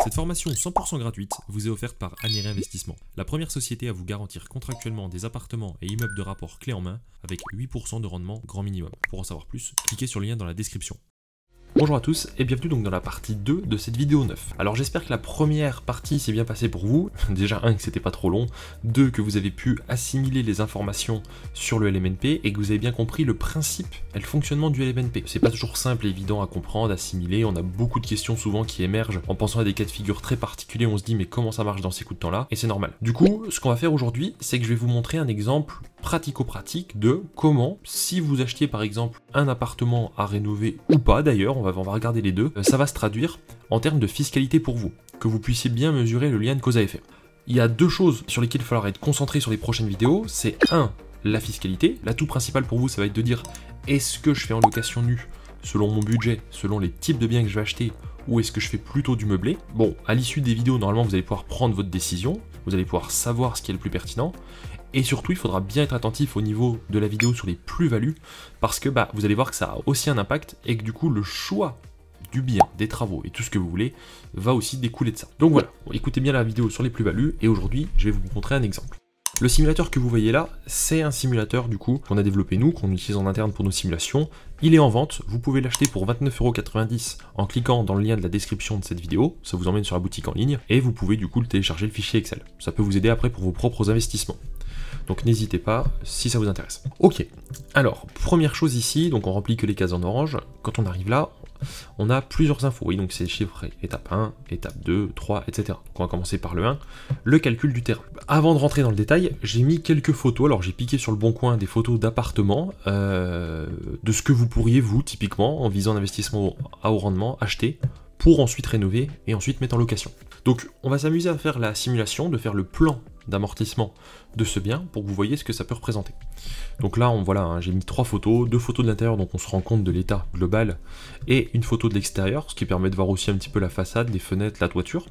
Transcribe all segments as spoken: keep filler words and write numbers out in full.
Cette formation cent pour cent gratuite vous est offerte par Anéry Investissement, la première société à vous garantir contractuellement des appartements et immeubles de rapport clé en main avec huit pour cent de rendement grand minimum. Pour en savoir plus, cliquez sur le lien dans la description. Bonjour à tous et bienvenue donc dans la partie deux de cette vidéo neuf. Alors j'espère que la première partie s'est bien passée pour vous. Déjà un, que c'était pas trop long, deux, que vous avez pu assimiler les informations sur le L M N P et que vous avez bien compris le principe et le fonctionnement du L M N P. C'est pas toujours simple et évident à comprendre, à assimiler, on a beaucoup de questions souvent qui émergent en pensant à des cas de figure très particuliers, on se dit mais comment ça marche dans ces coups de temps là, et c'est normal. Du coup, ce qu'on va faire aujourd'hui, c'est que je vais vous montrer un exemple pratico-pratique de comment, si vous achetiez par exemple un appartement à rénover ou pas d'ailleurs, on va, on va regarder les deux, ça va se traduire en termes de fiscalité pour vous, que vous puissiez bien mesurer le lien de cause à effet. Il y a deux choses sur lesquelles il va falloir être concentré sur les prochaines vidéos, c'est un, la fiscalité, l'atout principal pour vous ça va être de dire est-ce que je fais en location nue selon mon budget, selon les types de biens que je vais acheter, ou est-ce que je fais plutôt du meublé. Bon, à l'issue des vidéos, normalement vous allez pouvoir prendre votre décision, vous allez pouvoir savoir ce qui est le plus pertinent, et surtout il faudra bien être attentif au niveau de la vidéo sur les plus-values, parce que bah, vous allez voir que ça a aussi un impact, et que du coup le choix du bien, des travaux et tout ce que vous voulez, va aussi découler de ça. Donc voilà, bon, écoutez bien la vidéo sur les plus-values, et aujourd'hui je vais vous montrer un exemple. Le simulateur que vous voyez là, c'est un simulateur du coup qu'on a développé nous, qu'on utilise en interne pour nos simulations. Il est en vente, vous pouvez l'acheter pour vingt-neuf euros quatre-vingt-dix en cliquant dans le lien de la description de cette vidéo, ça vous emmène sur la boutique en ligne, et vous pouvez du coup le télécharger le fichier Excel. Ça peut vous aider après pour vos propres investissements. Donc n'hésitez pas si ça vous intéresse. Ok, alors première chose ici, donc on remplit que les cases en orange. Quand on arrive là, on a plusieurs infos, oui, donc c'est chiffré étape un, étape deux, trois, et cetera. Donc on va commencer par le un, le calcul du terrain. Avant de rentrer dans le détail, j'ai mis quelques photos, alors j'ai piqué sur le bon coin des photos d'appartements, euh, de ce que vous pourriez vous, typiquement, en visant un investissement à haut rendement, acheter, pour ensuite rénover et ensuite mettre en location. Donc on va s'amuser à faire la simulation, de faire le plan d'amortissement de ce bien pour que vous voyez ce que ça peut représenter. Donc là, on voilà, hein, j'ai mis trois photos, deux photos de l'intérieur, donc on se rend compte de l'état global, et une photo de l'extérieur, ce qui permet de voir aussi un petit peu la façade, les fenêtres, la toiture.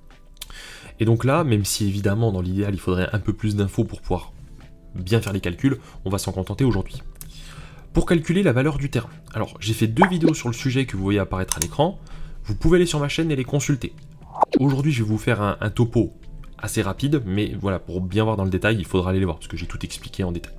Et donc là, même si évidemment dans l'idéal il faudrait un peu plus d'infos pour pouvoir bien faire les calculs, on va s'en contenter aujourd'hui. Pour calculer la valeur du terrain, alors j'ai fait deux vidéos sur le sujet que vous voyez apparaître à l'écran, vous pouvez aller sur ma chaîne et les consulter. Aujourd'hui je vais vous faire un, un topo assez rapide, mais voilà, pour bien voir dans le détail, il faudra aller les voir, parce que j'ai tout expliqué en détail.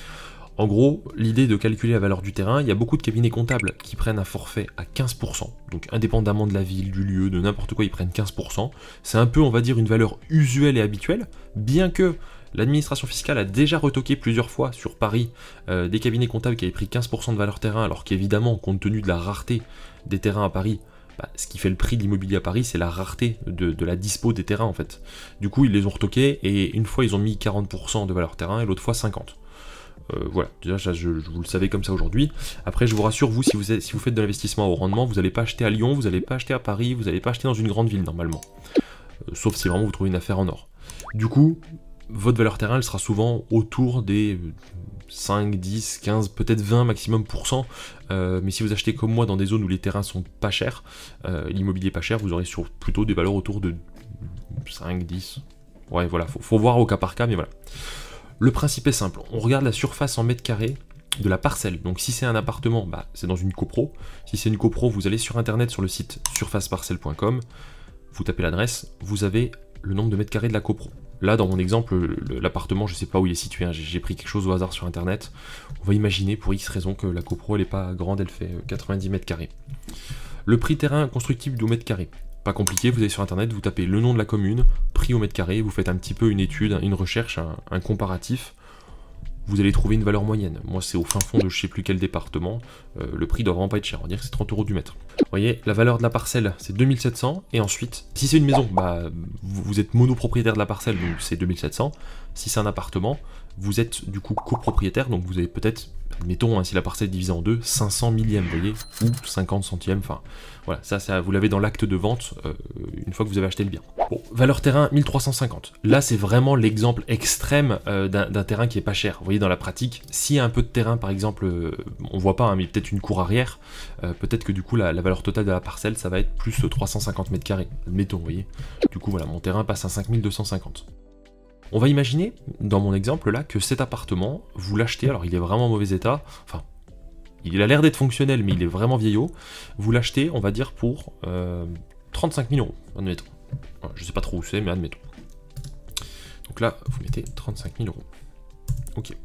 En gros, l'idée de calculer la valeur du terrain, il y a beaucoup de cabinets comptables qui prennent un forfait à quinze pour cent, donc indépendamment de la ville, du lieu, de n'importe quoi, ils prennent quinze pour cent. C'est un peu, on va dire, une valeur usuelle et habituelle, bien que l'administration fiscale a déjà retoqué plusieurs fois sur Paris euh, des cabinets comptables qui avaient pris quinze pour cent de valeur terrain, alors qu'évidemment, compte tenu de la rareté des terrains à Paris, bah, ce qui fait le prix de l'immobilier à Paris, c'est la rareté de, de la dispo des terrains en fait. Du coup, ils les ont retoqués et une fois ils ont mis quarante pour cent de valeur terrain et l'autre fois cinquante pour cent. Euh, voilà, déjà je, je, vous le savez comme ça aujourd'hui. Après, je vous rassure, vous, si vous, êtes, si vous faites de l'investissement au rendement, vous n'allez pas acheter à Lyon, vous n'allez pas acheter à Paris, vous n'allez pas acheter dans une grande ville normalement. Euh, sauf si vraiment vous trouvez une affaire en or. Du coup, votre valeur terrain, elle sera souvent autour des cinq, dix, quinze, peut-être vingt maximum pour cent. Euh, mais si vous achetez comme moi dans des zones où les terrains sont pas chers, euh, l'immobilier pas cher, vous aurez sur plutôt des valeurs autour de cinq, dix. Ouais, voilà, faut, faut voir au cas par cas, mais voilà. Le principe est simple, on regarde la surface en mètres carrés de la parcelle. Donc si c'est un appartement, bah, c'est dans une copro. Si c'est une copro, vous allez sur internet sur le site surface parcelle point com, vous tapez l'adresse, vous avez le nombre de mètres carrés de la copro. Là, dans mon exemple, l'appartement, je ne sais pas où il est situé, hein, j'ai pris quelque chose au hasard sur internet. On va imaginer pour X raison que la copro, elle n'est pas grande, elle fait quatre-vingt-dix mètres carrés. Le prix terrain constructible au mètre carré. Pas compliqué, vous allez sur internet, vous tapez le nom de la commune, prix au mètre carré, vous faites un petit peu une étude, une recherche, un, un comparatif. Vous allez trouver une valeur moyenne. Moi, c'est au fin fond de je sais plus quel département. Euh, le prix doit vraiment pas être cher. On va dire que c'est trente euros du mètre. Vous voyez, la valeur de la parcelle, c'est deux mille sept cents. Et ensuite, si c'est une maison, bah, vous, vous êtes monopropriétaire de la parcelle, donc c'est deux mille sept cents. Si c'est un appartement, vous êtes du coup copropriétaire, donc vous avez peut-être, admettons, hein, si la parcelle est divisée en deux, cinq cents millièmes, vous voyez, ou cinquante centièmes, enfin, voilà, ça, ça vous l'avez dans l'acte de vente, euh, une fois que vous avez acheté le bien. Bon, valeur terrain, mille trois cent cinquante. Là, c'est vraiment l'exemple extrême euh, d'un terrain qui est pas cher. Vous voyez, dans la pratique, s'il y a un peu de terrain, par exemple, euh, on voit pas, hein, mais peut-être une cour arrière, euh, peut-être que du coup, la, la valeur totale de la parcelle, ça va être plus trois cent cinquante mètres carrés, admettons, vous voyez. Du coup, voilà, mon terrain passe à cinq mille deux cent cinquante. On va imaginer, dans mon exemple là, que cet appartement, vous l'achetez, alors il est vraiment en mauvais état, enfin, il a l'air d'être fonctionnel, mais il est vraiment vieillot, vous l'achetez, on va dire, pour euh, trente-cinq mille euros, admettons. Voilà, je sais pas trop où c'est, mais admettons. Donc là, vous mettez trente-cinq mille euros. Ok.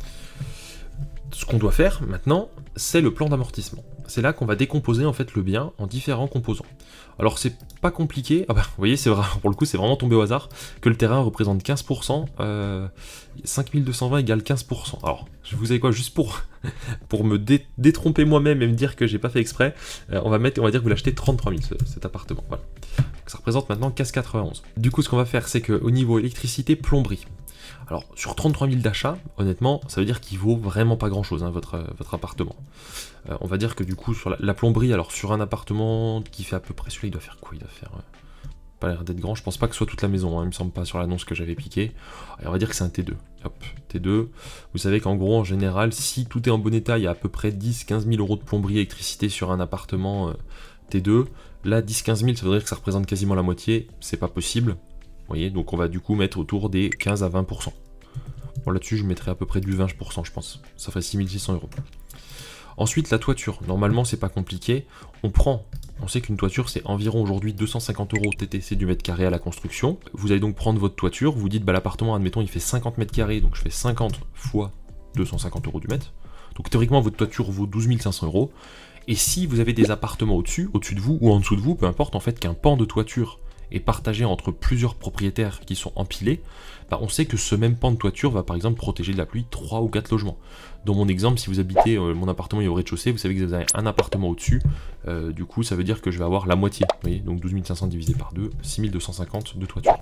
Ce qu'on doit faire maintenant, c'est le plan d'amortissement. C'est là qu'on va décomposer en fait le bien en différents composants. Alors c'est pas compliqué, ah bah vous voyez, c'est vrai, pour le coup c'est vraiment tombé au hasard, que le terrain représente quinze pour cent, euh, cinq mille deux cent vingt égale quinze pour cent. Alors, vous savez quoi, juste pour, pour me dé détromper moi-même et me dire que j'ai pas fait exprès, euh, on va mettre, on va dire que vous l'achetez trente-trois mille ce, cet appartement, voilà. Donc ça représente maintenant quinze virgule quatre-vingt-onze. Du coup ce qu'on va faire, c'est qu'au niveau électricité, plomberie, alors sur trente-trois mille d'achat, honnêtement, ça veut dire qu'il vaut vraiment pas grand chose, hein, votre, euh, votre appartement. Euh, on va dire que du coup, sur la, la plomberie, alors sur un appartement qui fait à peu près, celui-là il doit faire quoi? Il doit faire... Euh, pas l'air d'être grand, je pense pas que ce soit toute la maison, hein, il me semble pas sur l'annonce que j'avais piqué. Et on va dire que c'est un T deux. Hop, T deux. Vous savez qu'en gros, en général, si tout est en bon état, il y a à peu près dix à quinze mille euros de plomberie et électricité sur un appartement euh, T deux. Là, dix à quinze mille, ça veut dire que ça représente quasiment la moitié, c'est pas possible. Vous voyez, donc on va du coup mettre autour des quinze à vingt pour cent. Bon, là-dessus, je mettrai à peu près du vingt pour cent, je pense. Ça ferait six mille six cents euros. Ensuite, la toiture. Normalement, c'est pas compliqué. On prend, on sait qu'une toiture, c'est environ aujourd'hui deux cent cinquante euros T T C du mètre carré à la construction. Vous allez donc prendre votre toiture, vous dites, bah, l'appartement, admettons, il fait cinquante mètres carrés, donc je fais cinquante fois deux cent cinquante euros du mètre. Donc théoriquement, votre toiture vaut douze mille cinq cents euros. Et si vous avez des appartements au-dessus, au-dessus de vous ou en dessous de vous, peu importe, en fait, qu'un pan de toiture est partagé entre plusieurs propriétaires qui sont empilés, bah on sait que ce même pan de toiture va par exemple protéger de la pluie trois ou quatre logements. Dans mon exemple, si vous habitez, euh, mon appartement est au rez-de-chaussée, vous savez que vous avez un appartement au-dessus, euh, du coup ça veut dire que je vais avoir la moitié, vous voyez, donc douze mille cinq cents divisé par deux, six mille deux cent cinquante de toiture.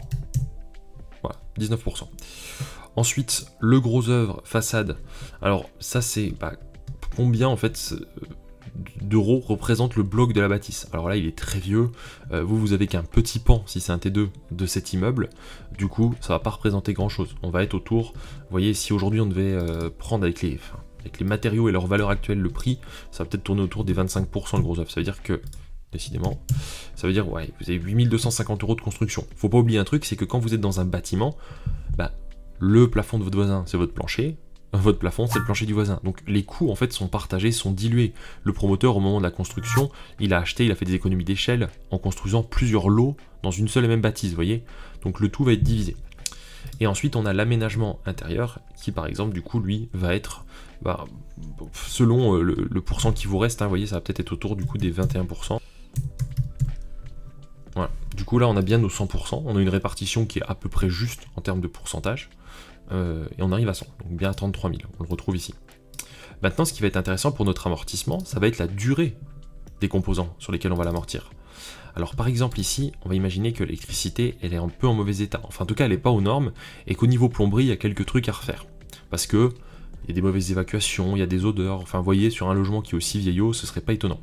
Voilà, dix-neuf pour cent. Ensuite, le gros œuvre, façade, alors ça c'est bah, combien en fait d'euros représente le bloc de la bâtisse. Alors là il est très vieux, euh, vous vous avez qu'un petit pan si c'est un T deux de cet immeuble, du coup ça va pas représenter grand chose, on va être autour, vous voyez si aujourd'hui on devait euh, prendre avec les, enfin, avec les matériaux et leur valeur actuelle le prix, ça va peut-être tourner autour des vingt-cinq pour cent le gros œuvre, ça veut dire que, décidément, ça veut dire ouais vous avez huit mille deux cent cinquante euros de construction. Faut pas oublier un truc, c'est que quand vous êtes dans un bâtiment, bah, le plafond de votre voisin c'est votre plancher, votre plafond, c'est le plancher du voisin. Donc les coûts en fait sont partagés, sont dilués. Le promoteur au moment de la construction, il a acheté, il a fait des économies d'échelle en construisant plusieurs lots dans une seule et même bâtisse, vous voyez. Donc le tout va être divisé. Et ensuite on a l'aménagement intérieur qui par exemple du coup lui va être, bah, selon le, le pourcent qui vous reste, hein, vous voyez ça va peut-être être autour du coup des vingt et un pour cent. Voilà. Du coup là on a bien nos cent pour cent, on a une répartition qui est à peu près juste en termes de pourcentage. Euh, et on arrive à cent, donc bien à trente-trois mille, on le retrouve ici. Maintenant, ce qui va être intéressant pour notre amortissement, ça va être la durée des composants sur lesquels on va l'amortir. Alors par exemple ici, on va imaginer que l'électricité, elle est un peu en mauvais état, enfin en tout cas elle n'est pas aux normes, et qu'au niveau plomberie, il y a quelques trucs à refaire. Parce que il y a des mauvaises évacuations, il y a des odeurs, enfin vous voyez, sur un logement qui est aussi vieillot, ce serait pas étonnant.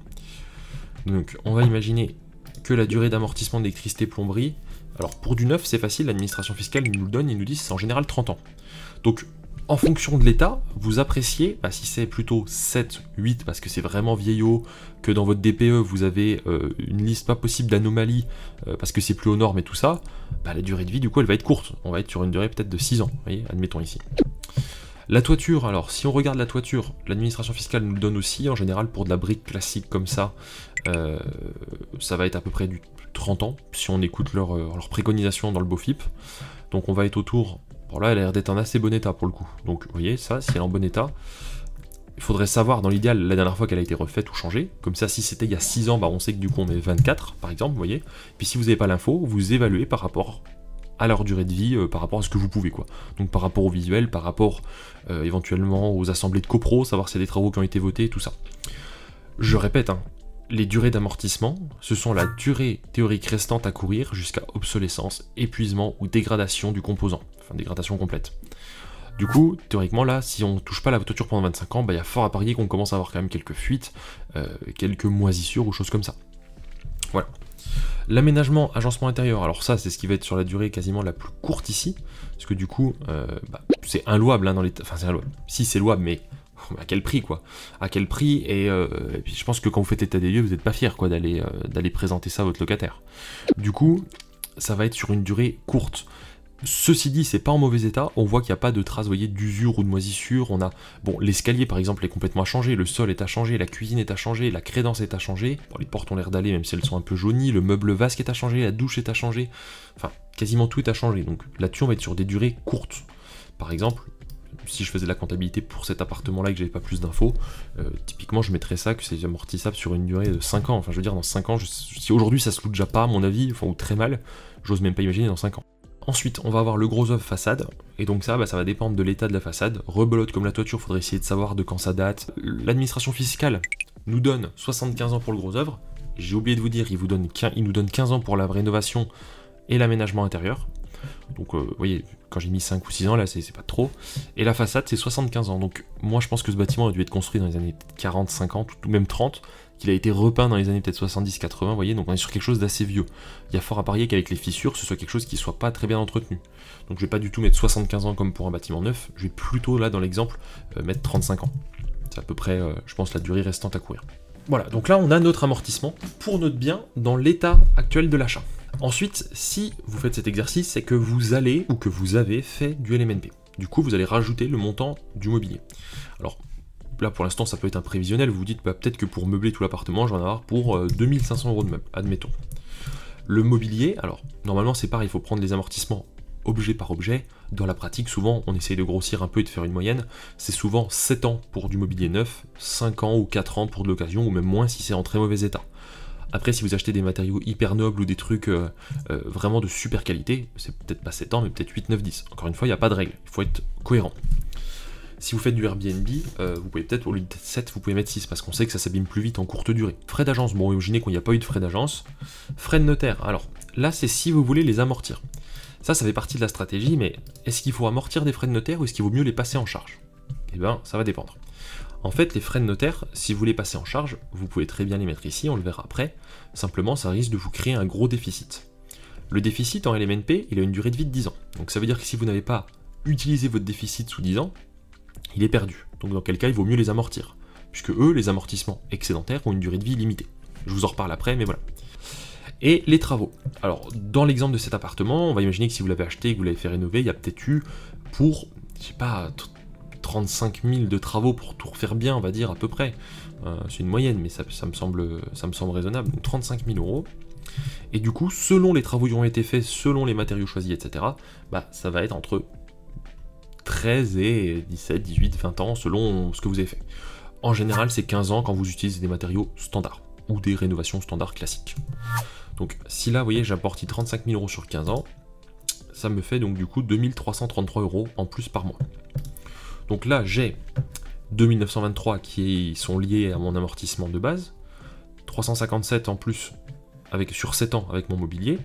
Donc on va imaginer que la durée d'amortissement d'électricité plomberie, alors pour du neuf c'est facile, l'administration fiscale nous le donne, il nous dit c'est en général trente ans. Donc en fonction de l'état, vous appréciez, bah, si c'est plutôt sept, huit parce que c'est vraiment vieillot, que dans votre D P E vous avez euh, une liste pas possible d'anomalies euh, parce que c'est plus aux normes et tout ça, bah, la durée de vie du coup elle va être courte, on va être sur une durée peut-être de six ans, vous voyez, admettons ici. La toiture, alors si on regarde la toiture, l'administration fiscale nous le donne aussi, en général pour de la brique classique comme ça, euh, ça va être à peu près du trente ans, si on écoute leur, leur préconisation dans le BOFIP. Donc on va être autour, bon là elle a l'air d'être en assez bon état pour le coup, donc vous voyez ça, si elle est en bon état, il faudrait savoir dans l'idéal la dernière fois qu'elle a été refaite ou changée, comme ça si c'était il y a six ans, bah, on sait que du coup on met vingt-quatre par exemple, vous voyez, puis si vous n'avez pas l'info, vous évaluez par rapport à leur durée de vie, euh, par rapport à ce que vous pouvez quoi. Donc par rapport au visuel, par rapport euh, éventuellement aux assemblées de copro, savoir s'il y a des travaux qui ont été votés, tout ça. Je répète, hein, les durées d'amortissement, ce sont la durée théorique restante à courir jusqu'à obsolescence, épuisement ou dégradation du composant, enfin dégradation complète. Du coup, théoriquement là, si on ne touche pas la toiture pendant vingt-cinq ans, bah, il y a fort à parier qu'on commence à avoir quand même quelques fuites, euh, quelques moisissures ou choses comme ça. Voilà. L'aménagement, agencement intérieur, alors ça c'est ce qui va être sur la durée quasiment la plus courte ici, parce que du coup, euh, bah, c'est inlouable hein, dans les... Enfin c'est inlouable, si c'est louable, mais à quel prix quoi? À quel prix et, euh, et puis je pense que quand vous faites état des lieux, vous n'êtes pas fier quoi d'aller euh, d'aller présenter ça à votre locataire. Du coup, ça va être sur une durée courte. Ceci dit, c'est pas en mauvais état, on voit qu'il n'y a pas de traces, vous voyez, d'usure ou de moisissure, on a, bon, l'escalier par exemple est complètement à changer, le sol est à changer, la cuisine est à changer, la crédence est à changer, bon, les portes ont l'air d'aller même si elles sont un peu jaunies, le meuble vasque est à changer, la douche est à changer, enfin, quasiment tout est à changer, donc là-dessus on va être sur des durées courtes. Par exemple, si je faisais la comptabilité pour cet appartement-là et que j'avais pas plus d'infos, euh, typiquement je mettrais ça que c'est amortissable sur une durée de cinq ans, enfin je veux dire dans cinq ans, je, si aujourd'hui ça se loue déjà pas à mon avis, enfin ou très mal, j'ose même pas imaginer dans cinq ans. Ensuite, on va avoir le gros œuvre façade, et donc ça, bah, ça va dépendre de l'état de la façade. Rebelote comme la toiture, faudrait essayer de savoir de quand ça date. L'administration fiscale nous donne soixante-quinze ans pour le gros œuvre. J'ai oublié de vous dire, il, vous donne quinze, il nous donne quinze ans pour la rénovation et l'aménagement intérieur. Donc, euh, vous voyez, quand j'ai mis cinq ou six ans, là, c'est pas trop. Et la façade, c'est soixante-quinze ans. Donc, moi, je pense que ce bâtiment a dû être construit dans les années quarante, cinquante, ou même trente, qu'il a été repeint dans les années peut-être soixante-dix, quatre-vingts, vous voyez, donc on est sur quelque chose d'assez vieux. Il y a fort à parier qu'avec les fissures, ce soit quelque chose qui soit pas très bien entretenu. Donc, je vais pas du tout mettre soixante-quinze ans comme pour un bâtiment neuf, je vais plutôt, là, dans l'exemple, euh, mettre trente-cinq ans. C'est à peu près, euh, je pense, la durée restante à courir. Voilà, donc là, on a notre amortissement pour notre bien dans l'état actuel de l'achat. Ensuite, si vous faites cet exercice, c'est que vous allez ou que vous avez fait du L M N P. Du coup, vous allez rajouter le montant du mobilier. Alors, là, pour l'instant, ça peut être un prévisionnel. Vous vous dites, bah, peut-être que pour meubler tout l'appartement, je vais en avoir pour euh, deux mille cinq cents euros de meubles, admettons. Le mobilier, alors, normalement, c'est pareil, il faut prendre les amortissements objet par objet. Dans la pratique, souvent, on essaye de grossir un peu et de faire une moyenne. C'est souvent sept ans pour du mobilier neuf, cinq ans ou quatre ans pour de l'occasion, ou même moins si c'est en très mauvais état. Après, si vous achetez des matériaux hyper nobles ou des trucs euh, euh, vraiment de super qualité, c'est peut-être pas sept ans, mais peut-être huit, neuf, dix. Encore une fois, il n'y a pas de règle, il faut être cohérent. Si vous faites du Airbnb, euh, vous pouvez peut-être, au lieu de sept, vous pouvez mettre six, parce qu'on sait que ça s'abîme plus vite en courte durée. Frais d'agence, bon, imaginez qu'il n'y a pas eu de frais d'agence. Frais de notaire, alors là, c'est si vous voulez les amortir. Ça, ça fait partie de la stratégie, mais est-ce qu'il faut amortir des frais de notaire ou est-ce qu'il vaut mieux les passer en charge? Eh bien, ça va dépendre. En fait, les frais de notaire, si vous les passez en charge, vous pouvez très bien les mettre ici, on le verra après. Simplement, ça risque de vous créer un gros déficit. Le déficit en L M N P, il a une durée de vie de dix ans. Donc ça veut dire que si vous n'avez pas utilisé votre déficit sous dix ans, il est perdu. Donc dans quel cas, il vaut mieux les amortir. Puisque eux, les amortissements excédentaires ont une durée de vie limitée. Je vous en reparle après, mais voilà. Et les travaux. Alors, dans l'exemple de cet appartement, on va imaginer que si vous l'avez acheté et que vous l'avez fait rénover, il y a peut-être eu pour, je sais pas, trente-cinq mille de travaux pour tout refaire bien, on va dire, à peu près. Euh, c'est une moyenne, mais ça, ça, me semble, ça me semble raisonnable. Donc trente-cinq mille euros. Et du coup, selon les travaux qui ont été faits, selon les matériaux choisis, et cetera, bah, ça va être entre treize et dix-sept, dix-huit, vingt ans, selon ce que vous avez fait. En général, c'est quinze ans quand vous utilisez des matériaux standards, ou des rénovations standards classiques. Donc si là, vous voyez, j'apporte trente-cinq mille euros sur quinze ans, ça me fait donc du coup deux mille trois cent trente-trois euros en plus par mois. Donc là, j'ai deux mille neuf cent vingt-trois qui sont liés à mon amortissement de base, trois cent cinquante-sept en plus avec, sur sept ans avec mon mobilier.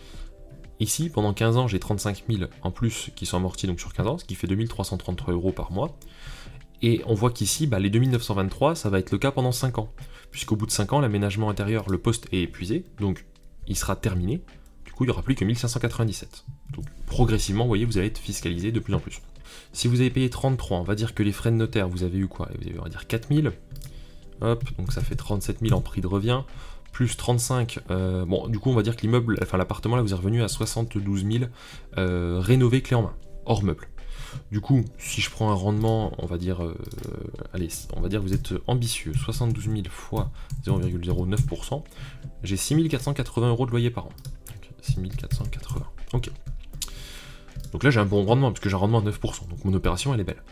Ici, pendant quinze ans, j'ai trente-cinq mille en plus qui sont amortis donc sur quinze ans, ce qui fait deux mille trois cent trente-trois euros par mois. Et on voit qu'ici, bah, les deux mille neuf cent vingt-trois, ça va être le cas pendant cinq ans. Puisqu'au bout de cinq ans, l'aménagement intérieur, le poste est épuisé, donc il sera terminé. Du coup, il n'y aura plus que mille cinq cent quatre-vingt-dix-sept. Donc progressivement, vous voyez, vous allez être fiscalisé de plus en plus. Si vous avez payé trente-trois, on va dire que les frais de notaire, vous avez eu quoi? Vous avez, on va dire quatre mille. Hop, donc ça fait trente-sept mille en prix de revient. Plus trente-cinq, euh, bon, du coup, on va dire que l'immeuble, enfin l'appartement, là, vous est revenu à soixante-douze mille euh, rénové clé en main, hors meuble. Du coup, si je prends un rendement, on va dire, euh, allez, on va dire que vous êtes ambitieux, soixante-douze mille fois zéro virgule zéro neuf pour cent, j'ai six mille quatre cent quatre-vingts euros de loyer par an. Donc, six mille quatre cent quatre-vingts, ok. Donc là, j'ai un bon rendement, puisque j'ai un rendement à neuf pour cent, donc mon opération, elle est belle.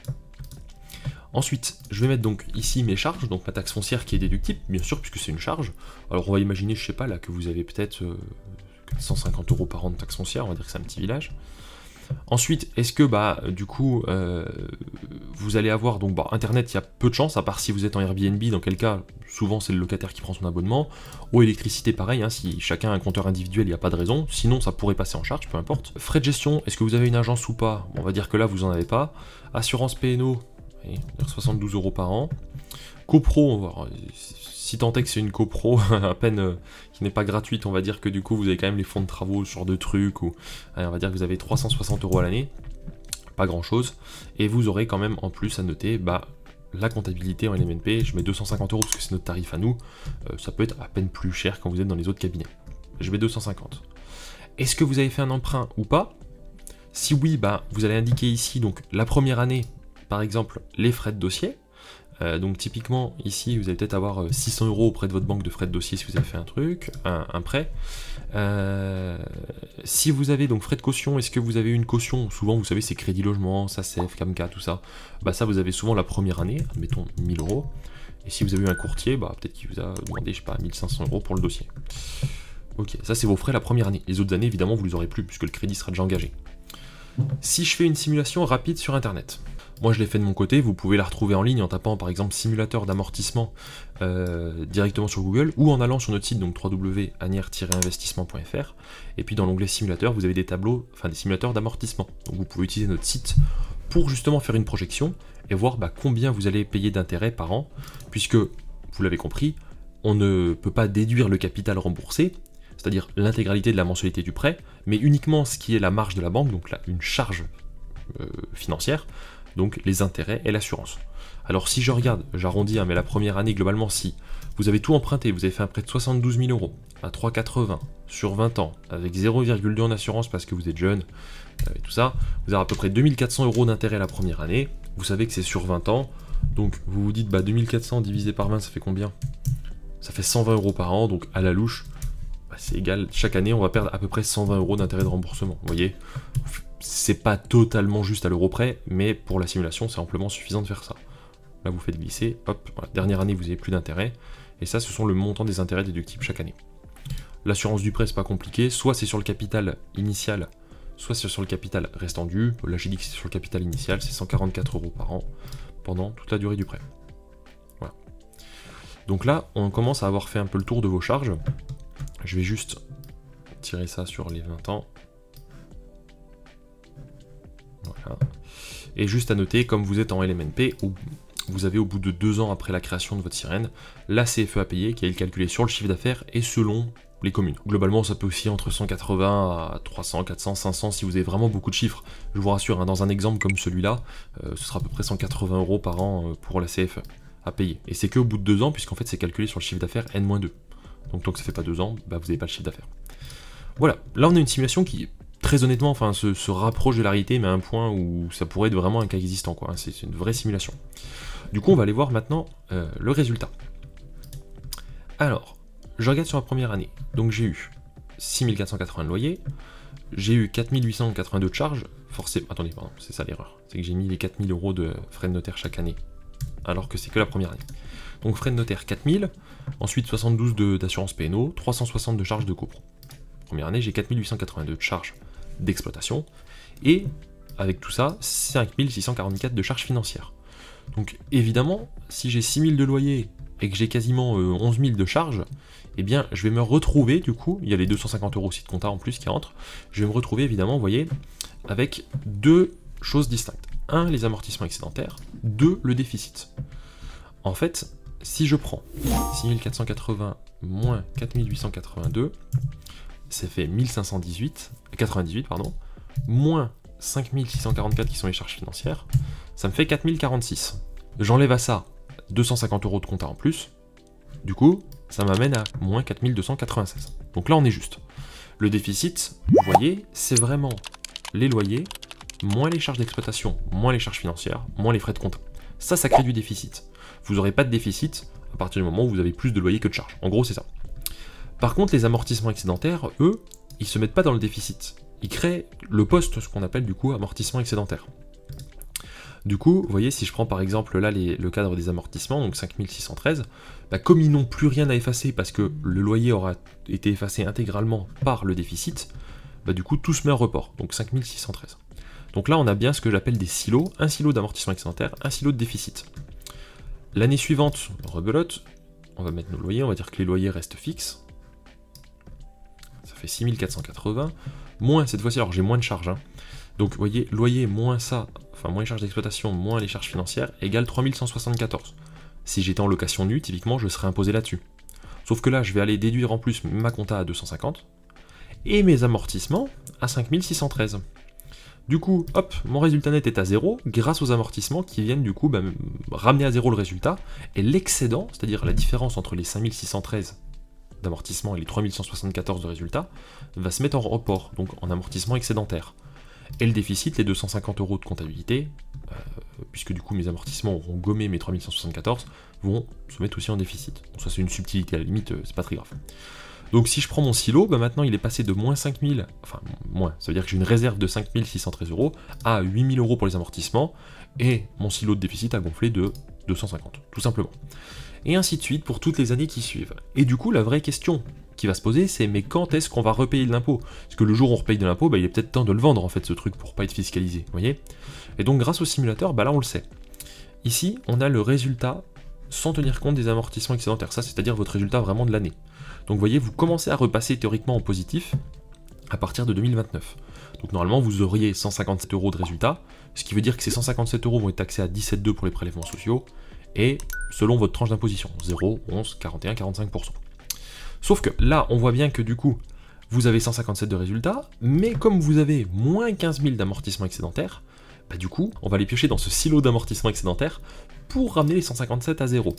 Ensuite, je vais mettre donc ici mes charges, donc ma taxe foncière qui est déductible, bien sûr, puisque c'est une charge. Alors on va imaginer, je sais pas, là, que vous avez peut-être euh, quatre cent cinquante euros par an de taxe foncière, on va dire que c'est un petit village. Ensuite, est-ce que, bah, du coup, euh, vous allez avoir, donc, bah, Internet, il y a peu de chance, à part si vous êtes en Airbnb, dans quel cas, souvent, c'est le locataire qui prend son abonnement. Eau, électricité, pareil, hein, si chacun a un compteur individuel, il n'y a pas de raison, sinon, ça pourrait passer en charge, peu importe. Frais de gestion, est-ce que vous avez une agence ou pas? Bon, on va dire que là, vous en avez pas. Assurance P N O, soixante-douze euros par an. Copro, on va voir, si tant est que c'est une copro, à peine euh, qui n'est pas gratuite, on va dire que du coup vous avez quand même les fonds de travaux, ce genre de trucs, ou allez, on va dire que vous avez trois cent soixante euros à l'année, pas grand chose, et vous aurez quand même en plus à noter bah, la comptabilité en L M N P, je mets deux cent cinquante euros parce que c'est notre tarif à nous, euh, ça peut être à peine plus cher quand vous êtes dans les autres cabinets. Je mets deux cent cinquante. Est-ce que vous avez fait un emprunt ou pas? Si oui, bah, vous allez indiquer ici donc la première année, par exemple, les frais de dossier. Euh, donc typiquement, ici, vous allez peut-être avoir six cents euros auprès de votre banque de frais de dossier si vous avez fait un truc, un, un prêt. Euh, si vous avez donc frais de caution, est-ce que vous avez une caution? Souvent, vous savez, c'est Crédit Logement, SACEF, Camca, tout ça. Bah ça, vous avez souvent la première année, admettons mille euros. Et si vous avez eu un courtier, bah peut-être qu'il vous a demandé, je sais pas, mille cinq cents euros pour le dossier. Ok, ça c'est vos frais la première année. Les autres années, évidemment, vous les aurez plus puisque le crédit sera déjà engagé. Si je fais une simulation rapide sur Internet, moi je l'ai fait de mon côté, vous pouvez la retrouver en ligne en tapant par exemple simulateur d'amortissement euh, directement sur Google ou en allant sur notre site donc w w w point anière tiret investissement point f r et puis dans l'onglet simulateur vous avez des tableaux, enfin des simulateurs d'amortissement. Donc vous pouvez utiliser notre site pour justement faire une projection et voir bah, combien vous allez payer d'intérêt par an puisque, vous l'avez compris, on ne peut pas déduire le capital remboursé, c'est-à-dire l'intégralité de la mensualité du prêt, mais uniquement ce qui est la marge de la banque, donc là, une charge euh, financière, donc les intérêts et l'assurance. Alors si je regarde, j'arrondis, hein, mais la première année, globalement, si vous avez tout emprunté, vous avez fait un prêt de soixante-douze mille euros à trois virgule quatre-vingts sur vingt ans, avec zéro virgule deux en assurance parce que vous êtes jeune, euh, et tout ça, vous avez à peu près deux mille quatre cents euros d'intérêt la première année, vous savez que c'est sur vingt ans, donc vous vous dites, bah deux mille quatre cents divisé par vingt, ça fait combien? Ça fait cent vingt euros par an, donc à la louche, c'est égal, chaque année on va perdre à peu près cent vingt euros d'intérêt de remboursement. Vous voyez, c'est pas totalement juste à l'euro près, mais pour la simulation c'est amplement suffisant de faire ça. Là vous faites glisser, hop, voilà. Dernière année vous avez plus d'intérêt, et ça ce sont le montant des intérêts déductibles chaque année. L'assurance du prêt c'est pas compliqué, soit c'est sur le capital initial, soit c'est sur le capital restant dû. Là j'ai dit que c'est sur le capital initial, c'est cent quarante-quatre euros par an pendant toute la durée du prêt. Voilà. Donc là on commence à avoir fait un peu le tour de vos charges. Je vais juste tirer ça sur les vingt ans. Voilà. Et juste à noter, comme vous êtes en L M N P, vous avez au bout de deux ans après la création de votre sirène, la C F E à payer qui est calculée sur le chiffre d'affaires et selon les communes. Globalement, ça peut aussi entre cent quatre-vingts à trois cents, quatre cents, cinq cents si vous avez vraiment beaucoup de chiffres. Je vous rassure, hein, dans un exemple comme celui-là, euh, ce sera à peu près cent quatre-vingts euros par an euh, pour la C F E à payer. Et c'est que au bout de deux ans, puisqu'en fait c'est calculé sur le chiffre d'affaires N moins deux. Donc tant que ça fait pas deux ans, bah, vous n'avez pas le chiffre d'affaires. Voilà, là on a une simulation qui, très honnêtement, enfin, se, se rapproche de la réalité, mais à un point où ça pourrait être vraiment un cas existant, quoi. C'est une vraie simulation. Du coup, on va aller voir maintenant euh, le résultat. Alors, je regarde sur la première année. Donc j'ai eu six mille quatre cent quatre-vingts de loyer, j'ai eu quatre mille huit cent quatre-vingt-deux de charges, forcément, attendez, pardon, c'est ça l'erreur, c'est que j'ai mis les quatre mille euros de frais de notaire chaque année, alors que c'est que la première année. Donc frais de notaire quatre mille, ensuite soixante-douze d'assurance P N O, trois cent soixante de charges de copro. Première année, j'ai quatre mille huit cent quatre-vingt-deux de charges d'exploitation, et avec tout ça, cinq mille six cent quarante-quatre de charges financières. Donc évidemment, si j'ai six mille de loyer et que j'ai quasiment euh, onze mille de charges, eh bien je vais me retrouver, du coup, il y a les deux cent cinquante euros aussi de compta en plus qui rentrent, je vais me retrouver évidemment, vous voyez, avec deux choses distinctes. Un, les amortissements excédentaires, deux, le déficit. En fait, si je prends six mille quatre cent quatre-vingts moins quatre mille huit cent quatre-vingt-deux, ça fait mille cinq cent dix-huit, quatre-vingt-dix-huit, pardon, moins cinq mille six cent quarante-quatre qui sont les charges financières, ça me fait quatre mille quarante-six. J'enlève à ça deux cent cinquante euros de compta en plus, du coup, ça m'amène à moins quatre mille deux cent quatre-vingt-seize. Donc là, on est juste. Le déficit, vous voyez, c'est vraiment les loyers, moins les charges d'exploitation, moins les charges financières, moins les frais de compta. Ça, ça crée du déficit. Vous n'aurez pas de déficit à partir du moment où vous avez plus de loyers que de charges. En gros, c'est ça. Par contre, les amortissements excédentaires, eux, ils se mettent pas dans le déficit. Ils créent le poste, ce qu'on appelle du coup amortissement excédentaire. Du coup, vous voyez, si je prends par exemple là les, le cadre des amortissements, donc cinq mille six cent treize, bah, comme ils n'ont plus rien à effacer parce que le loyer aura été effacé intégralement par le déficit, bah, du coup tout se met en report, donc cinq mille six cent treize. Donc là on a bien ce que j'appelle des silos, un silo d'amortissement excédentaire, un silo de déficit. L'année suivante, rebelote, on va mettre nos loyers, on va dire que les loyers restent fixes. Ça fait six mille quatre cent quatre-vingts, moins cette fois-ci, alors j'ai moins de charges, hein. Donc vous voyez, loyer moins ça, enfin moins les charges d'exploitation, moins les charges financières, égale trois mille cent soixante-quatorze. Si j'étais en location nue, typiquement, je serais imposé là-dessus. Sauf que là, je vais aller déduire en plus ma compta à deux cent cinquante, et mes amortissements à cinq mille six cent treize. Du coup, hop, mon résultat net est à zéro, grâce aux amortissements qui viennent du coup bah, ramener à zéro le résultat, et l'excédent, c'est-à-dire la différence entre les cinq mille six cent treize d'amortissement et les trois mille cent soixante-quatorze de résultat, va se mettre en report, donc en amortissement excédentaire. Et le déficit, les deux cent cinquante euros de comptabilité, euh, puisque du coup mes amortissements auront gommé mes trois mille cent soixante-quatorze, vont se mettre aussi en déficit. Donc ça c'est une subtilité, à la limite, euh, c'est pas très grave. Donc si je prends mon silo, bah maintenant il est passé de moins cinq mille, enfin moins, ça veut dire que j'ai une réserve de cinq mille six cent treize euros à huit mille euros pour les amortissements, et mon silo de déficit a gonflé de deux cent cinquante, tout simplement. Et ainsi de suite pour toutes les années qui suivent. Et du coup, la vraie question qui va se poser, c'est mais quand est-ce qu'on va repayer de l'impôt? Parce que le jour où on repaye de l'impôt, bah, il est peut-être temps de le vendre en fait ce truc pour pas être fiscalisé, vous voyez? Et donc grâce au simulateur, bah là on le sait. Ici, on a le résultat sans tenir compte des amortissements excédentaires, ça c'est-à-dire votre résultat vraiment de l'année. Donc vous voyez, vous commencez à repasser théoriquement en positif à partir de deux mille vingt-neuf. Donc normalement, vous auriez cent cinquante-sept euros de résultat, ce qui veut dire que ces cent cinquante-sept euros vont être taxés à dix-sept virgule deux pour les prélèvements sociaux, et selon votre tranche d'imposition, zéro, onze, quarante et un, quarante-cinq pour cent. Sauf que là, on voit bien que du coup, vous avez cent cinquante-sept de résultats, mais comme vous avez moins quinze mille d'amortissement excédentaire, bah du coup, on va les piocher dans ce silo d'amortissement excédentaire pour ramener les cent cinquante-sept à zéro.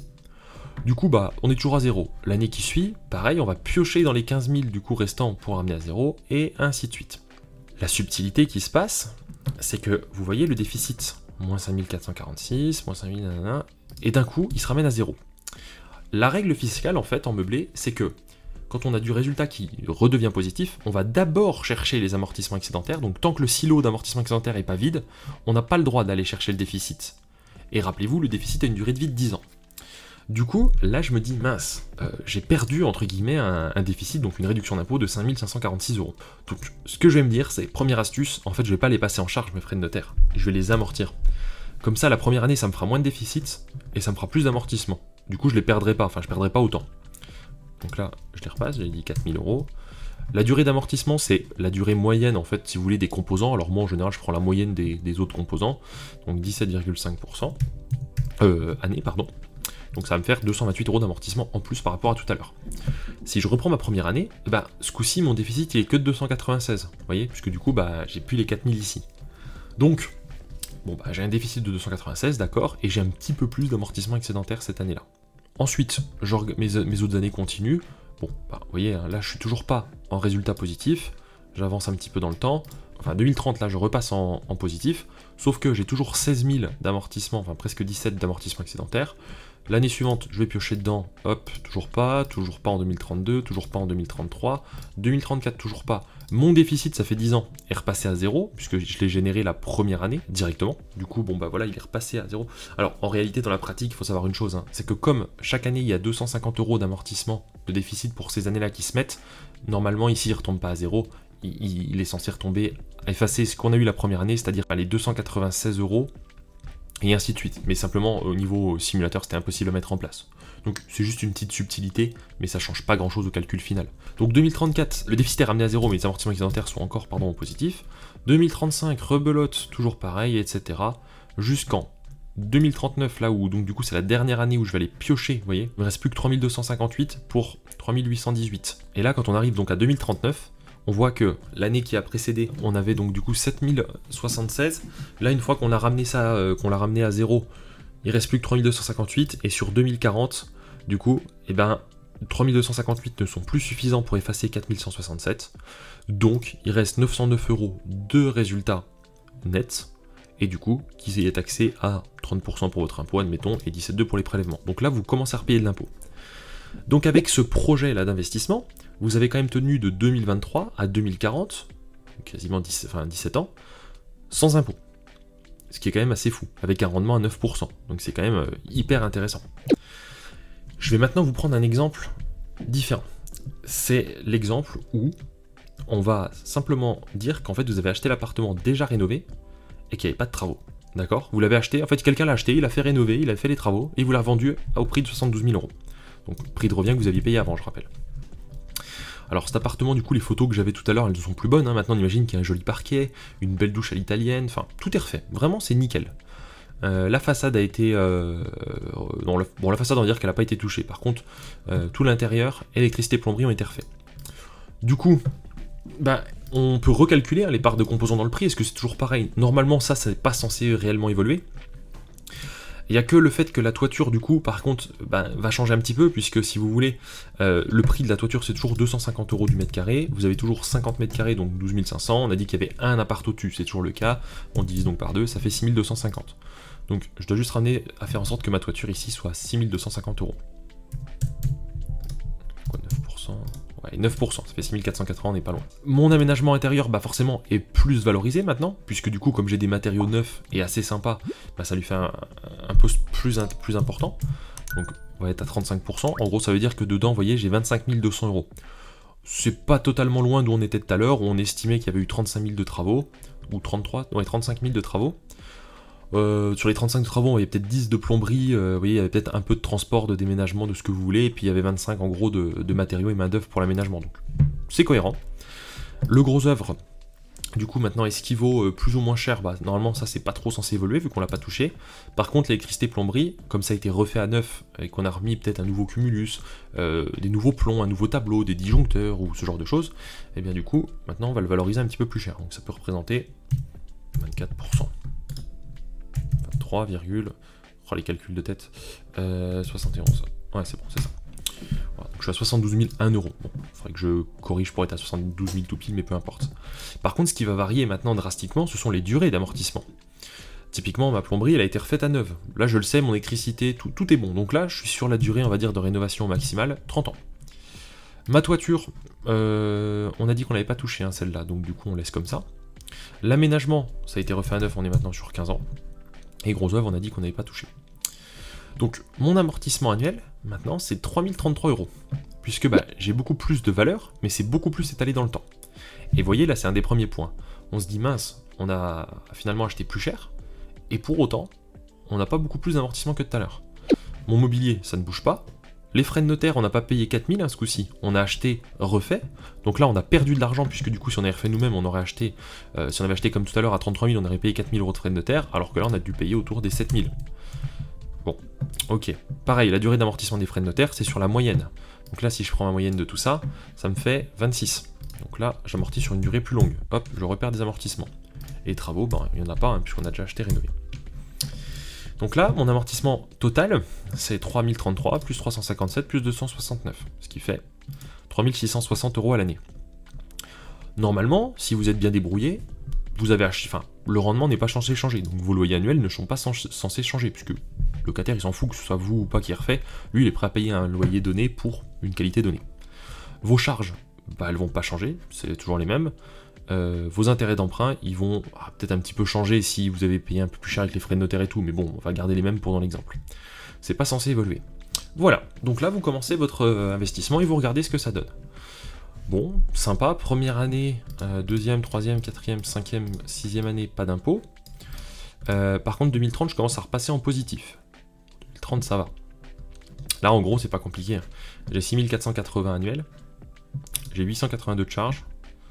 Du coup, bah, on est toujours à zéro. L'année qui suit, pareil, on va piocher dans les quinze mille du coup restants pour ramener à zéro, et ainsi de suite. La subtilité qui se passe, c'est que vous voyez le déficit, moins cinq mille quatre cent quarante-six, moins cinq mille, nanana, et d'un coup, il se ramène à zéro. La règle fiscale, en fait, en meublé, c'est que quand on a du résultat qui redevient positif, on va d'abord chercher les amortissements excédentaires, donc tant que le silo d'amortissement excédentaire n'est pas vide, on n'a pas le droit d'aller chercher le déficit. Et rappelez-vous, le déficit a une durée de vie de dix ans. Du coup, là je me dis, mince, euh, j'ai perdu, entre guillemets, un, un déficit, donc une réduction d'impôt de cinq mille cinq cent quarante-six euros. Donc ce que je vais me dire, c'est, première astuce, en fait je vais pas les passer en charge mes frais de notaire, je vais les amortir. Comme ça, la première année, ça me fera moins de déficit, et ça me fera plus d'amortissement. Du coup, je les perdrai pas, enfin je perdrai pas autant. Donc là, je les repasse, j'ai dit quatre mille euros. La durée d'amortissement, c'est la durée moyenne, en fait, si vous voulez, des composants. Alors moi, en général, je prends la moyenne des, des autres composants, donc dix-sept virgule cinq pour cent, euh, année, pardon. Donc ça va me faire deux cent vingt-huit euros d'amortissement en plus par rapport à tout à l'heure. Si je reprends ma première année, bah, ce coup-ci, mon déficit, il est que de deux cent quatre-vingt-seize, vous voyez, puisque du coup, bah, j'ai plus les quatre mille ici. Donc, bon, bah, j'ai un déficit de deux cent quatre-vingt-seize, d'accord, et j'ai un petit peu plus d'amortissement excédentaire cette année-là. Ensuite, mes, mes autres années continuent. Bon, bah, vous voyez, hein, là, je suis toujours pas en résultat positif. J'avance un petit peu dans le temps. Enfin, deux mille trente, là, je repasse en, en positif. Sauf que j'ai toujours seize mille d'amortissement, enfin presque dix-sept d'amortissement excédentaire. L'année suivante, je vais piocher dedans. Hop, toujours pas. Toujours pas en deux mille trente-deux. Toujours pas en deux mille trente-trois. deux mille trente-quatre, toujours pas. Mon déficit, ça fait dix ans, est repassé à zéro, puisque je l'ai généré la première année, directement. Du coup, bon bah voilà, il est repassé à zéro. Alors, en réalité, dans la pratique, il faut savoir une chose, hein, c'est que comme chaque année, il y a deux cent cinquante euros d'amortissement de déficit pour ces années-là qui se mettent, normalement, ici, il ne retombe pas à zéro, il, il est censé retomber, effacer ce qu'on a eu la première année, c'est-à-dire les deux cent quatre-vingt-seize euros, et ainsi de suite. Mais simplement, au niveau simulateur, c'était impossible à mettre en place. Donc c'est juste une petite subtilité, mais ça change pas grand chose au calcul final. Donc deux mille trente-quatre, le déficit est ramené à zéro, mais les amortissements excédentaires sont encore pardon, au positif. deux mille trente-cinq, rebelote, toujours pareil, et cetera. Jusqu'en deux mille trente-neuf, là où donc du coup c'est la dernière année où je vais aller piocher, vous voyez, il me reste plus que trois mille deux cent cinquante-huit pour trois mille huit cent dix-huit. Et là quand on arrive donc à deux mille trente-neuf, on voit que l'année qui a précédé, on avait donc du coup sept mille soixante-seize. Là une fois qu'on a ramené ça, euh, qu'on l'a ramené à zéro, il reste plus que trois mille deux cent cinquante-huit, et sur deux mille quarante, du coup, eh ben, trois mille deux cent cinquante-huit ne sont plus suffisants pour effacer quatre mille cent soixante-sept, donc il reste neuf cent neuf euros de résultats nets, et du coup, qui est taxé à trente pour cent pour votre impôt, admettons, et dix-sept virgule deux pour les prélèvements. Donc là, vous commencez à repayer de l'impôt. Donc avec ce projet-là d'investissement, vous avez quand même tenu de deux mille vingt-trois à deux mille quarante, quasiment dix, enfin dix-sept ans, sans impôt. Ce qui est quand même assez fou, avec un rendement à neuf pour cent. Donc c'est quand même euh, hyper intéressant. Je vais maintenant vous prendre un exemple différent. C'est l'exemple où on va simplement dire qu'en fait vous avez acheté l'appartement déjà rénové et qu'il n'y avait pas de travaux. D'accord? Vous l'avez acheté, en fait quelqu'un l'a acheté, il a fait rénover, il a fait les travaux et il vous l'a vendu au prix de soixante-douze mille euros. Donc prix de revient que vous aviez payé avant, je rappelle. Alors cet appartement, du coup, les photos que j'avais tout à l'heure, elles sont plus bonnes. Hein. Maintenant, on imagine qu'il y a un joli parquet, une belle douche à l'italienne, enfin, tout est refait. Vraiment, c'est nickel. Euh, la façade a été... Euh, non, le, bon, la façade, on va dire qu'elle n'a pas été touchée. Par contre, euh, tout l'intérieur, électricité, plomberie ont été refaits. Du coup, bah, on peut recalculer hein, les parts de composants dans le prix. Est-ce que c'est toujours pareil? Normalement, ça, c'est pas censé réellement évoluer. Il n'y a que le fait que la toiture, du coup, par contre, ben, va changer un petit peu, puisque si vous voulez, euh, le prix de la toiture, c'est toujours deux cent cinquante euros du mètre carré. Vous avez toujours cinquante mètres carrés, donc douze mille cinq cents. On a dit qu'il y avait un appart au-dessus, c'est toujours le cas. On divise donc par deux, ça fait six mille deux cent cinquante. Donc, je dois juste ramener à faire en sorte que ma toiture ici soit six mille deux cent cinquante euros. Quoi, neuf pour cent? Ouais, neuf pour cent, ça fait six mille quatre cent quatre-vingts, on n'est pas loin. Mon aménagement intérieur, bah forcément, est plus valorisé maintenant, puisque du coup, comme j'ai des matériaux neufs et assez sympas, bah ça lui fait un, un poste plus, plus important. Donc, on va être à trente-cinq pour cent. En gros, ça veut dire que dedans, vous voyez, j'ai vingt-cinq mille deux cents euros. C'est pas totalement loin d'où on était tout à l'heure, où on estimait qu'il y avait eu trente-cinq mille de travaux, ou trente-trois, ouais, trente-cinq mille de travaux. Euh, sur les trente-cinq de travaux, il y avait peut-être dix de plomberie, euh, vous voyez, il y avait peut-être un peu de transport, de déménagement, de ce que vous voulez, et puis il y avait vingt-cinq en gros de, de matériaux et main-d'œuvre pour l'aménagement. Donc c'est cohérent. Le gros œuvre, du coup, maintenant, est-ce qu'il vaut euh, plus ou moins cher? Bah, normalement, ça, c'est pas trop censé évoluer vu qu'on l'a pas touché. Par contre, l'électricité plomberie, comme ça a été refait à neuf et qu'on a remis peut-être un nouveau cumulus, euh, des nouveaux plombs, un nouveau tableau, des disjoncteurs ou ce genre de choses, et bien du coup, maintenant, on va le valoriser un petit peu plus cher. Donc ça peut représenter vingt-quatre pour cent. vingt-trois, oh, les calculs de tête, euh, soixante et onze. Ouais, c'est bon, c'est ça. Voilà, donc je suis à soixante-douze mille un euro. Bon, il faudrait que je corrige pour être à soixante-douze mille tout pile, mais peu importe. Par contre, ce qui va varier maintenant drastiquement, ce sont les durées d'amortissement. Typiquement, ma plomberie, elle a été refaite à neuve. Là, je le sais, mon électricité, tout, tout est bon. Donc là, je suis sur la durée, on va dire, de rénovation maximale, trente ans. Ma toiture, euh, on a dit qu'on n'avait pas touché hein, celle-là, donc du coup, on laisse comme ça. L'aménagement, ça a été refait à neuf, on est maintenant sur quinze ans. Et gros œuvre, on a dit qu'on n'avait pas touché. Donc, mon amortissement annuel, maintenant, c'est trois mille trente-trois euros. Puisque bah, j'ai beaucoup plus de valeur, mais c'est beaucoup plus étalé dans le temps. Et vous voyez, là, c'est un des premiers points. On se dit, mince, on a finalement acheté plus cher, et pour autant, on n'a pas beaucoup plus d'amortissement que tout à l'heure. Mon mobilier, ça ne bouge pas. Les frais de notaire, on n'a pas payé quatre mille hein, ce coup-ci. On a acheté refait. Donc là, on a perdu de l'argent, puisque du coup, si on avait refait nous-mêmes, on aurait acheté, euh, si on avait acheté comme tout à l'heure à trente-trois mille, on aurait payé quatre mille euros de frais de notaire, alors que là, on a dû payer autour des sept mille. Bon, ok. Pareil, la durée d'amortissement des frais de notaire, c'est sur la moyenne. Donc là, si je prends la moyenne de tout ça, ça me fait vingt-six. Donc là, j'amortis sur une durée plus longue. Hop, je repère des amortissements. Et les travaux, ben, il n'y en a pas, hein, puisqu'on a déjà acheté rénové. Donc là, mon amortissement total, c'est trois mille trente-trois plus trois cent cinquante-sept plus deux cent soixante-neuf, ce qui fait trois mille six cent soixante euros à l'année. Normalement, si vous êtes bien débrouillé, vous avez acheté, enfin, le rendement n'est pas censé changer, donc vos loyers annuels ne sont pas censés changer, puisque le locataire, il s'en fout que ce soit vous ou pas qui refait, lui, il est prêt à payer un loyer donné pour une qualité donnée. Vos charges, bah, elles vont pas changer, c'est toujours les mêmes. Euh, vos intérêts d'emprunt, ils vont ah, peut-être un petit peu changer si vous avez payé un peu plus cher avec les frais de notaire et tout, mais bon, on va garder les mêmes pour dans l'exemple. C'est pas censé évoluer. Voilà, donc là vous commencez votre euh, investissement et vous regardez ce que ça donne. Bon, sympa, première année, euh, deuxième, troisième, quatrième, cinquième, sixième année, pas d'impôt. Euh, par contre, deux mille trente, je commence à repasser en positif. deux mille trente, ça va. Là, en gros, c'est pas compliqué. Hein. J'ai six mille quatre cent quatre-vingts annuels, j'ai huit cent quatre-vingt-deux de charges,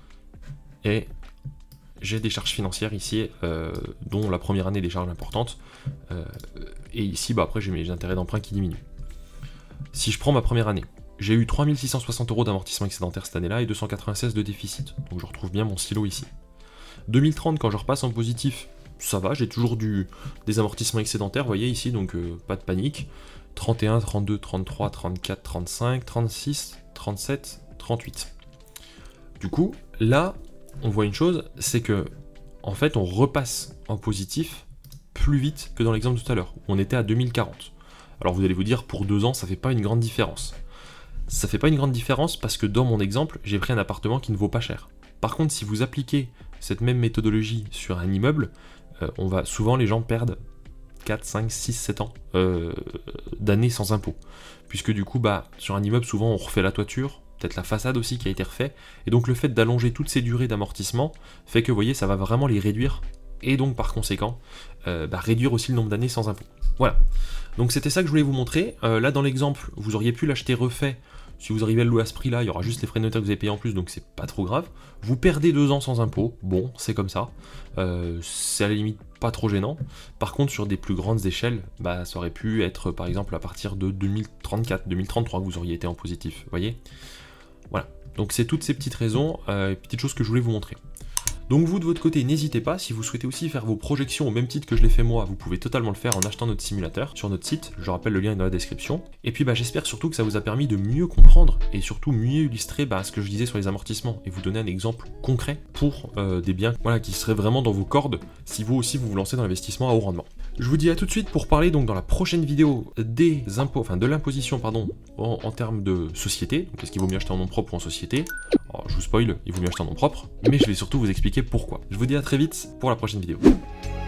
et j'ai des charges financières ici, euh, dont la première année des charges importantes, euh, et ici, bah, après, j'ai mes intérêts d'emprunt qui diminuent. Si je prends ma première année, j'ai eu trois mille six cent soixante euros d'amortissement excédentaire cette année-là et deux cent quatre-vingt-seize de déficit, donc je retrouve bien mon stylo ici. deux mille trente, quand je repasse en positif, ça va, j'ai toujours du, des amortissements excédentaires, vous voyez ici, donc euh, pas de panique. trente et un, trente-deux, trente-trois, trente-quatre, trente-cinq, trente-six, trente-sept, trente-huit. Du coup, là, on voit une chose, c'est que, en fait, on repasse en positif plus vite que dans l'exemple tout à l'heure, où on était à deux mille quarante. Alors vous allez vous dire, pour deux ans, ça fait pas une grande différence. Ça fait pas une grande différence parce que dans mon exemple, j'ai pris un appartement qui ne vaut pas cher. Par contre, si vous appliquez cette même méthodologie sur un immeuble, euh, on va souvent les gens perdent quatre, cinq, six, sept ans euh, d'années sans impôt. Puisque du coup, bah, sur un immeuble, souvent on refait la toiture, peut-être la façade aussi qui a été refait, et donc le fait d'allonger toutes ces durées d'amortissement fait que, vous voyez, ça va vraiment les réduire, et donc par conséquent, euh, bah, réduire aussi le nombre d'années sans impôt. Voilà. Donc c'était ça que je voulais vous montrer. Euh, là dans l'exemple, vous auriez pu l'acheter refait. Si vous arrivez à le louer à ce prix-là, il y aura juste les frais de notaire que vous avez payés en plus, donc c'est pas trop grave. Vous perdez deux ans sans impôt, bon, c'est comme ça. Euh, c'est à la limite pas trop gênant. Par contre, sur des plus grandes échelles, bah, ça aurait pu être par exemple à partir de deux mille trente-quatre, deux mille trente-trois que vous auriez été en positif, vous voyez. Voilà, donc c'est toutes ces petites raisons, euh, petites choses que je voulais vous montrer. Donc vous de votre côté, n'hésitez pas, si vous souhaitez aussi faire vos projections au même titre que je l'ai fait moi, vous pouvez totalement le faire en achetant notre simulateur sur notre site, je rappelle le lien est dans la description. Et puis bah, j'espère surtout que ça vous a permis de mieux comprendre et surtout mieux illustrer bah, ce que je disais sur les amortissements et vous donner un exemple concret pour euh, des biens voilà, qui seraient vraiment dans vos cordes si vous aussi vous vous lancez dans l'investissement à haut rendement. Je vous dis à tout de suite pour parler donc dans la prochaine vidéo des impôts, enfin de l'imposition pardon, en, en termes de société. Donc est-ce qu'il vaut mieux acheter en nom propre ou en société? Alors, je vous spoil, il vaut mieux acheter en nom propre, mais je vais surtout vous expliquer pourquoi. Je vous dis à très vite pour la prochaine vidéo.